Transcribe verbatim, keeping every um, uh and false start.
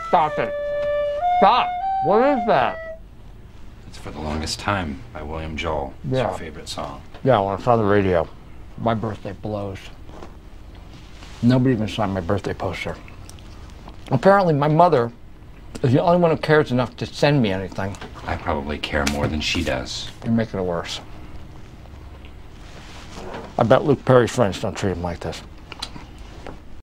Stop it. Stop. What is that? It's For the Longest Time by William Joel. It's Yeah. your favorite song. Yeah, when it's on the radio. My birthday blows. Nobody even signed my birthday poster. Apparently, my mother is the only one who cares enough to send me anything. I probably care more than she does. You're making it worse. I bet Luke Perry's friends don't treat him like this.